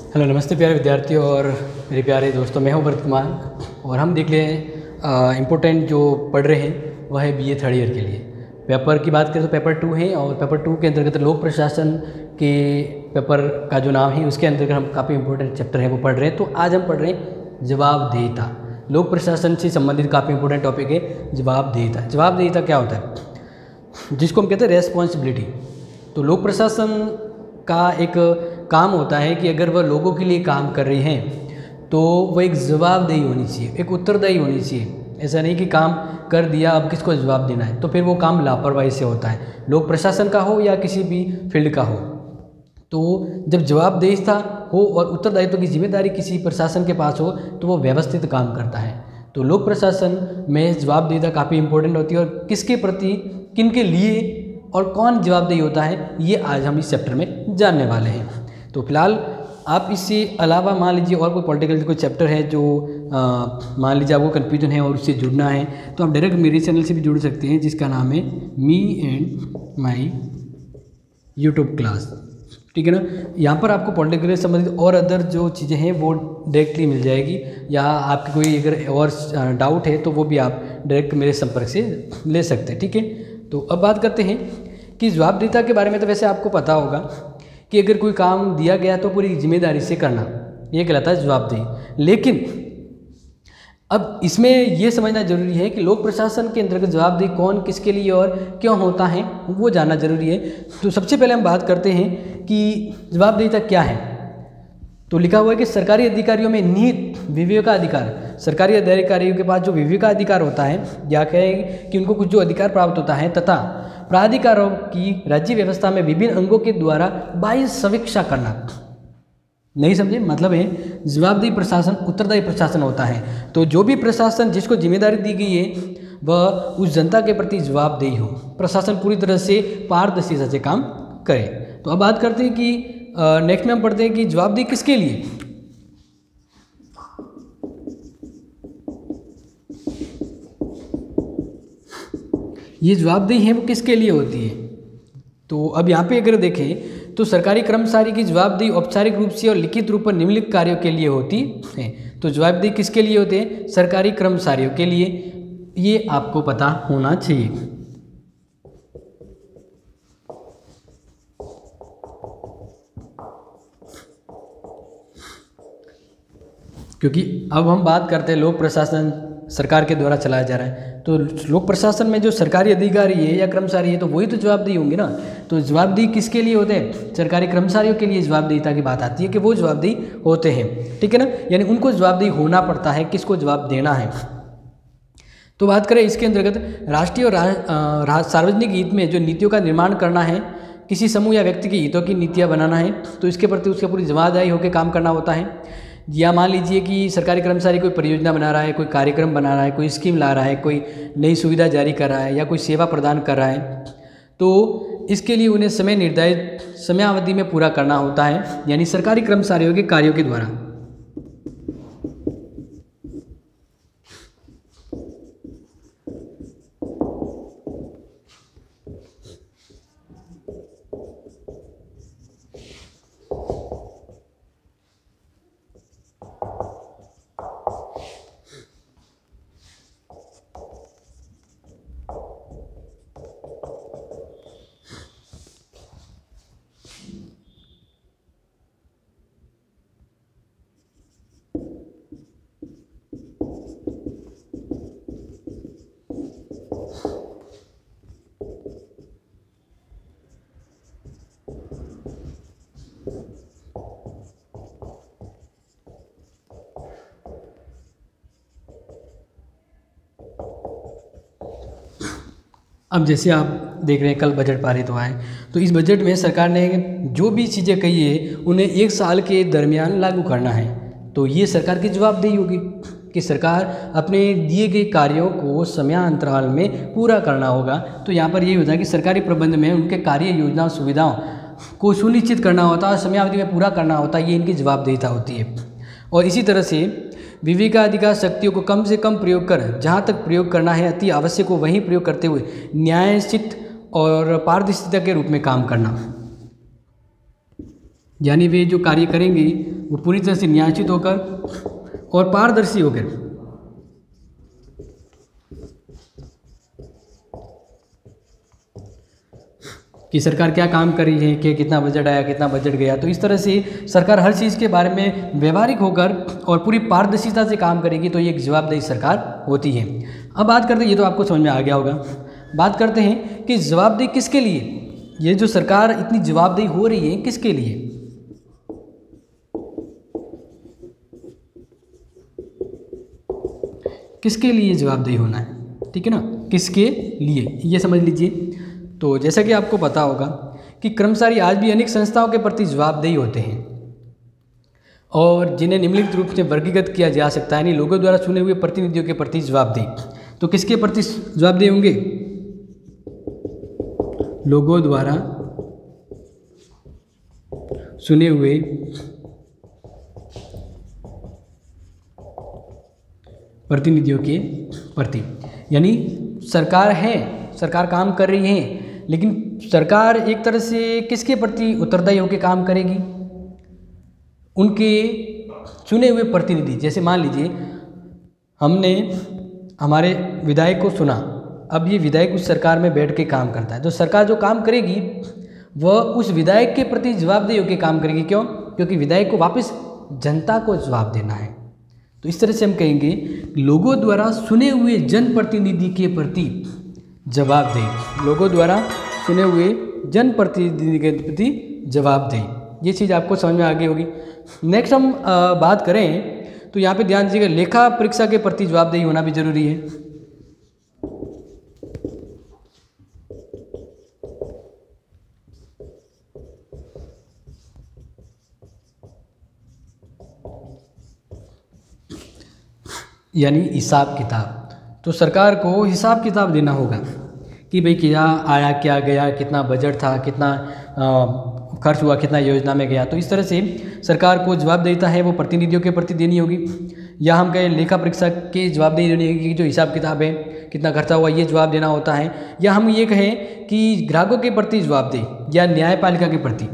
Hello, नमस्ते प्यारे विद्यार्थियों और मेरे प्यारे दोस्तों। मैं हूं भरत कुमार और हम देख लें इम्पोर्टेंट जो पढ़ रहे हैं वह है बीए थर्ड ईयर के लिए। पेपर की बात करें तो पेपर 2 है और पेपर 2 के अंतर्गत लोक प्रशासन के पेपर का जो नाम है उसके अंतर्गत हम काफ़ी इंपॉर्टेंट चैप्टर है वो पढ़ रहे हैं। तो आज हम पढ़ रहे हैं जवाबदेहिता। लोक प्रशासन से संबंधित काफ़ी इंपॉर्टेंट टॉपिक है जवाबदेहिता। जवाबदेहिता क्या होता है? जिसको हम कहते हैं रेस्पॉन्सिबिलिटी। तो लोक प्रशासन का एक काम होता है कि अगर वह लोगों के लिए काम कर रही हैं तो वह एक जवाबदेही होनी चाहिए, एक उत्तरदायी होनी चाहिए। ऐसा नहीं कि काम कर दिया अब किसको जवाब देना है, तो फिर वो काम लापरवाही से होता है, लोक प्रशासन का हो या किसी भी फील्ड का हो। तो जब जवाबदेहिता हो और उत्तरदायित्व की जिम्मेदारी किसी प्रशासन के पास हो तो वो व्यवस्थित काम करता है। तो लोक प्रशासन में जवाबदेहिता काफ़ी इंपॉर्टेंट होती है और किसके प्रति, किन के लिए और कौन जवाबदेही होता है, ये आज हम इस चैप्टर में जानने वाले हैं। तो फिलहाल आप इससे अलावा मान लीजिए और कोई पॉलिटिकल कोई चैप्टर है जो मान लीजिए आपको कन्फ्यूजन है और उससे जुड़ना है तो आप डायरेक्ट मेरे चैनल से भी जुड़ सकते हैं, जिसका नाम है me and my YouTube class. ठीक है ना। यहाँ पर आपको पॉलिटिकल से संबंधित और अदर जो चीज़ें हैं वो डायरेक्टली मिल जाएगी, या आपकी कोई अगर और डाउट है तो वो भी आप डायरेक्ट मेरे संपर्क से ले सकते हैं। ठीक है। तो अब बात करते हैं कि जवाबदेहिता के बारे में। तो वैसे आपको पता होगा कि अगर कोई काम दिया गया तो पूरी जिम्मेदारी से करना, ये कहलाता है जवाबदेही। लेकिन अब इसमें यह समझना जरूरी है कि लोक प्रशासन के अंतर्गत जवाबदेही कौन, किसके लिए और क्यों होता है वो जानना जरूरी है। तो सबसे पहले हम बात करते हैं कि जवाबदेहिता क्या है। तो लिखा हुआ है कि सरकारी अधिकारियों में निहित विवेकाधिकार, सरकारी अधिकारियों के पास जो विवेकाधिकार होता है या कहें कि उनको कुछ जो अधिकार प्राप्त होता है, तथा प्राधिकारों की राज्य व्यवस्था में विभिन्न अंगों के द्वारा बाह्य समीक्षा करना। नहीं समझे? मतलब है जवाबदेही प्रशासन उत्तरदायी प्रशासन होता है। तो जो भी प्रशासन जिसको जिम्मेदारी दी गई है वह उस जनता के प्रति जवाबदेही हो, प्रशासन पूरी तरह से पारदर्शिता से काम करे। तो अब बात करते हैं कि नेक्स्ट में हम पढ़ते हैं कि जवाबदेही किसके लिए। ये जवाबदेही है वो किसके लिए होती है। तो अब यहाँ पे अगर देखें तो सरकारी कर्मचारी की जवाबदेही औपचारिक रूप से और लिखित रूप पर निम्नलिखित कार्यों के लिए होती है। तो जवाबदेही किसके लिए होते हैं? सरकारी कर्मचारियों के लिए। ये आपको पता होना चाहिए। क्योंकि अब हम बात करते हैं लोक प्रशासन सरकार के द्वारा चलाया जा रहा है, तो लोक प्रशासन में जो सरकारी अधिकारी है या कर्मचारी है तो वही तो जवाबदेही होंगे ना। तो जवाबदेही किसके लिए होते हैं? सरकारी कर्मचारियों के लिए जवाबदेहिता की बात आती है कि वो जवाबदेही होते हैं। ठीक है ना। यानी उनको जवाबदेही होना पड़ता है, किसको जवाब देना है। तो बात करें इसके अंतर्गत राष्ट्रीय और सार्वजनिक हित में जो नीतियों का निर्माण करना है, किसी समूह या व्यक्ति के हितों की नीतियाँ बनाना है, तो इसके प्रति उसके पूरी जवाबदेही होकर काम करना होता है। या मान लीजिए कि सरकारी कर्मचारी कोई परियोजना बना रहा है, कोई कार्यक्रम बना रहा है, कोई स्कीम ला रहा है, कोई नई सुविधा जारी कर रहा है या कोई सेवा प्रदान कर रहा है, तो इसके लिए उन्हें समय निर्धारित समयावधि में पूरा करना होता है, यानी सरकारी कर्मचारियों के कार्यों के द्वारा। अब जैसे आप देख रहे हैं कल बजट पारित हुआ है, तो इस बजट में सरकार ने जो भी चीज़ें कही है उन्हें 1 साल के दरमियान लागू करना है। तो ये सरकार की जवाबदेही होगी कि सरकार अपने दिए गए कार्यों को समयांतराल में पूरा करना होगा। तो यहाँ पर ये होता है कि सरकारी प्रबंध में उनके कार्य योजना सुविधाओं को सुनिश्चित करना होता है और समयावधि में पूरा करना होता है, ये इनकी जवाबदेहिता होती है। और इसी तरह से विवेकाधिकार शक्तियों को कम से कम प्रयोग कर जहाँ तक प्रयोग करना है अति आवश्यक हो वहीं प्रयोग करते हुए न्यायोचित और पारदर्शिता के रूप में काम करना। यानी वे जो कार्य करेंगे वो पूरी तरह से न्यायोचित होकर और पारदर्शी होकर कि सरकार क्या काम कर रही है, कि कितना बजट आया, कितना बजट गया। तो इस तरह से सरकार हर चीज़ के बारे में व्यवहारिक होकर और पूरी पारदर्शिता से काम करेगी, तो ये एक जवाबदेही सरकार होती है। अब बात करते हैं, ये तो आपको समझ में आ गया होगा, बात करते हैं कि जवाबदेही किसके लिए, ये जो सरकार इतनी जवाबदेही हो रही है किसके लिए। किसके लिए जवाबदेही होना है, ठीक है ना, किसके लिए, ये समझ लीजिए। तो जैसा कि आपको पता होगा कि कर्मचारी आज भी अनेक संस्थाओं के प्रति जवाबदेही होते हैं और जिन्हें निम्नलिखित रूप से वर्गीकृत किया जा सकता है, यानी लोगों द्वारा चुने हुए प्रतिनिधियों के प्रति जवाबदेही। तो किसके प्रति जवाबदेही होंगे, लोगों द्वारा चुने हुए प्रतिनिधियों के प्रति। यानी सरकार है, सरकार काम कर रही है, लेकिन सरकार एक तरह से किसके प्रति उत्तरदायी होकर काम करेगी, उनके चुने हुए प्रतिनिधि। जैसे मान लीजिए हमने हमारे विधायक को चुना, अब ये विधायक उस सरकार में बैठ के काम करता है, तो सरकार जो काम करेगी वह उस विधायक के प्रति जवाबदेही होकर काम करेगी। क्यों? क्योंकि विधायक को वापस जनता को जवाब देना है। तो इस तरह से हम कहेंगे लोगों द्वारा चुने हुए जनप्रतिनिधि के प्रति जवाबदेही, लोगों द्वारा चुने हुए जनप्रतिनिधि के प्रति जवाबदेही, ये चीज़ आपको समझ में आ गई होगी। नेक्स्ट हम बात करें तो यहाँ पे ध्यान दीजिएगा, लेखा परीक्षा के प्रति जवाबदेही होना भी जरूरी है। यानी हिसाब किताब, तो सरकार को हिसाब किताब देना होगा कि भाई क्या आया, क्या गया, कितना बजट था, कितना खर्च हुआ, कितना योजना में गया। तो इस तरह से सरकार को जवाबदेहिता है वो प्रतिनिधियों के प्रति देनी होगी, या हम कहें लेखा परीक्षा की जवाबदेही देनी होगी कि जो हिसाब किताब है, कितना खर्चा हुआ, ये जवाब देना होता है। या हम ये कहें कि ग्राहकों के प्रति जवाबदेही या न्यायपालिका के प्रति।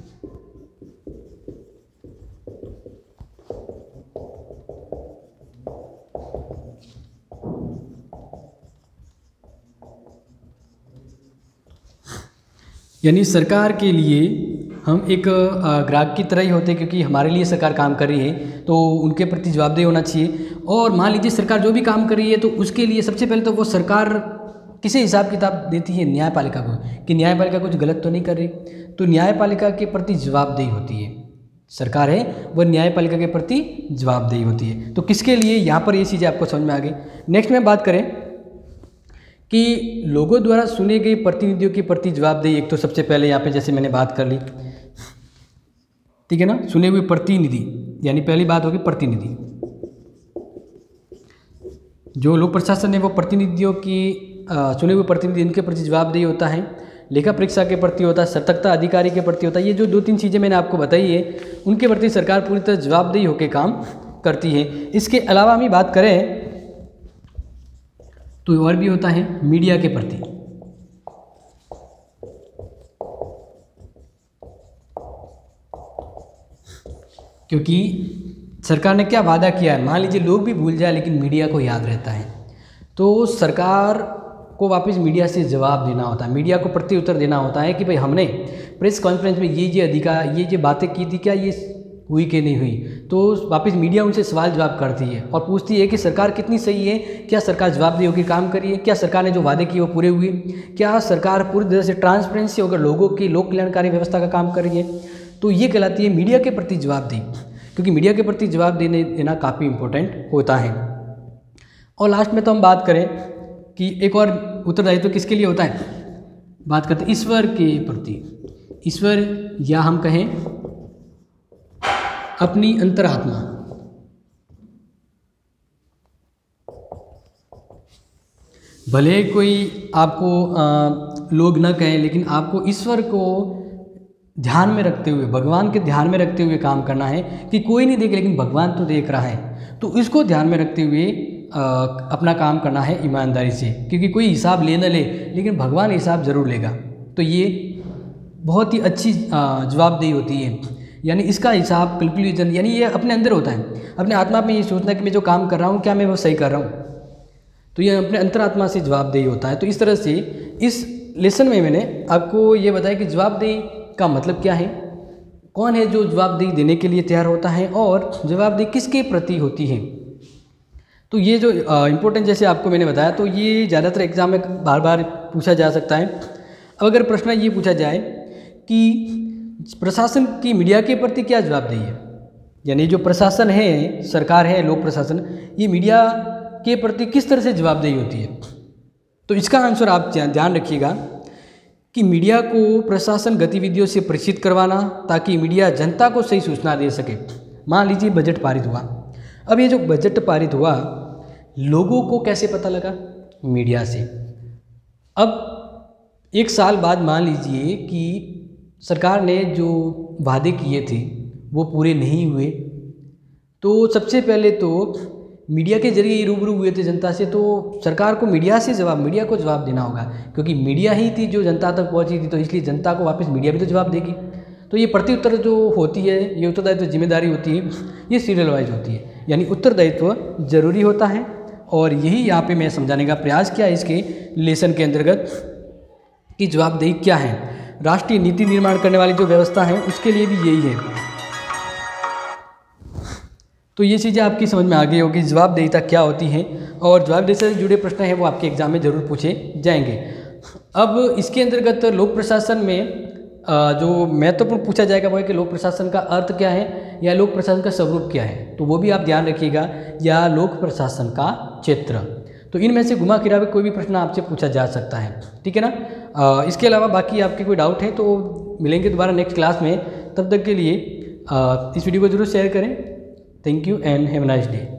यानी सरकार के लिए हम एक ग्राहक की तरह ही होते हैं, क्योंकि हमारे लिए सरकार काम कर रही है तो उनके प्रति जवाबदेही होना चाहिए। और मान लीजिए सरकार जो भी काम कर रही है तो उसके लिए सबसे पहले तो वो सरकार किसे हिसाब किताब देती है, न्यायपालिका को, कि न्यायपालिका कुछ गलत तो नहीं कर रही। तो न्यायपालिका के प्रति जवाबदेही होती है, सरकार है वह न्यायपालिका के प्रति जवाबदेही होती है। तो किसके लिए, यहाँ पर ये चीज़ें आपको समझ में आ गई। नेक्स्ट में बात करें कि लोगों द्वारा चुने गए प्रतिनिधियों के प्रति जवाबदेही, एक तो सबसे पहले यहाँ पे जैसे मैंने बात कर ली, ठीक है ना, चुने हुए प्रतिनिधि, यानी पहली बात होगी प्रतिनिधि। जो लोक प्रशासन है वो प्रतिनिधियों की चुने हुए प्रतिनिधि, इनके प्रति जवाबदेही होता है। लेखा परीक्षा के प्रति होता है, सतर्कता अधिकारी के प्रति होता है। ये जो दो तीन चीज़ें मैंने आपको बताई है उनके प्रति सरकार पूरी तरह जवाबदेही होकर काम करती है। इसके अलावा हम बात करें तो और भी होता है मीडिया के प्रति। क्योंकि सरकार ने क्या वादा किया है, मान लीजिए लोग भी भूल जाए लेकिन मीडिया को याद रहता है, तो सरकार को वापस मीडिया से जवाब देना होता है, मीडिया को प्रत्युत्तर देना होता है कि भाई हमने प्रेस कॉन्फ्रेंस में ये बातें की थी, क्या ये हुई कि नहीं हुई। तो वापस मीडिया उनसे सवाल जवाब करती है और पूछती है कि सरकार कितनी सही है, क्या सरकार जवाबदेही होकर काम कर रही है, क्या सरकार ने जो वादे किए वो पूरे हुए, क्या सरकार पूरी तरह से ट्रांसपेरेंसी होकर लोगों की लोक कल्याणकारी व्यवस्था का काम कर रही है। तो ये कहलाती है मीडिया के प्रति जवाबदेही, क्योंकि मीडिया के प्रति जवाब देना काफ़ी इंपॉर्टेंट होता है। और लास्ट में तो हम बात करें कि एक और उत्तरदायित्व किसके लिए होता है, बात करते हैं ईश्वर के प्रति। ईश्वर या हम कहें अपनी अंतरात्मा, भले कोई आपको लोग न कहें, लेकिन आपको ईश्वर को ध्यान में रखते हुए, भगवान के ध्यान में रखते हुए काम करना है कि कोई नहीं देखे लेकिन भगवान तो देख रहा है। तो इसको ध्यान में रखते हुए अपना काम करना है ईमानदारी से, क्योंकि कोई हिसाब ले न ले लेकिन भगवान हिसाब ज़रूर लेगा। तो ये बहुत ही अच्छी जवाबदेही होती है यानी इसका हिसाब कैलकुलेशन, यानी ये अपने अंदर होता है, अपने आत्मा में ये सोचना कि मैं जो काम कर रहा हूँ क्या मैं वो सही कर रहा हूँ, तो ये अपने अंतरात्मा से जवाबदेही होता है। तो इस तरह से इस लेसन में मैंने आपको ये बताया कि जवाबदेही का मतलब क्या है, कौन है जो जवाबदेही देने के लिए तैयार होता है और जवाबदेही किसके प्रति होती है। तो ये जो इम्पोर्टेंट जैसे आपको मैंने बताया, तो ये ज़्यादातर एग्जाम में बार बार पूछा जा सकता है। अब अगर प्रश्न ये पूछा जाए कि प्रशासन की मीडिया के प्रति क्या जवाबदेही है, यानी जो प्रशासन है, सरकार है, लोक प्रशासन, ये मीडिया के प्रति किस तरह से जवाबदेही होती है, तो इसका आंसर आप ध्यान रखिएगा कि मीडिया को प्रशासन गतिविधियों से परिचित करवाना ताकि मीडिया जनता को सही सूचना दे सके। मान लीजिए बजट पारित हुआ, अब ये जो बजट पारित हुआ लोगों को कैसे पता लगा, मीडिया से। अब एक साल बाद मान लीजिए कि सरकार ने जो वादे किए थे वो पूरे नहीं हुए, तो सबसे पहले तो मीडिया के जरिए रूबरू हुए थे जनता से, तो सरकार को मीडिया को जवाब देना होगा, क्योंकि मीडिया ही थी जो जनता तक पहुंची थी, तो इसलिए जनता को वापस मीडिया भी तो जवाब देगी। तो ये प्रत्युत्तर जो होती है, ये उत्तरदायित्व जिम्मेदारी होती है, ये सीरियल वाइज होती है, यानी उत्तरदायित्व जरूरी होता है। और यही यहाँ पे मैं समझाने का प्रयास किया इसके लेसन के अंतर्गत कि जवाबदेही क्या है। राष्ट्रीय नीति निर्माण करने वाली जो व्यवस्था है उसके लिए भी यही है। तो ये चीज़ें आपकी समझ में आ गई होगी जवाबदेहिता क्या होती है, और जवाबदेही से जुड़े प्रश्न हैं वो आपके एग्जाम में जरूर पूछे जाएंगे। अब इसके अंतर्गत लोक प्रशासन में जो महत्वपूर्ण पूछा जाएगा वो है कि लोक प्रशासन का अर्थ क्या है या लोक प्रशासन का स्वरूप क्या है, तो वो भी आप ध्यान रखिएगा, या लोक प्रशासन का क्षेत्र। तो इनमें से घुमा फिरा कोई भी प्रश्न आपसे पूछा जा सकता है, ठीक है ना। इसके अलावा बाकी आपके कोई डाउट है तो मिलेंगे दोबारा नेक्स्ट क्लास में, तब तक के लिए इस वीडियो को जरूर शेयर करें। Thank you and have a nice day.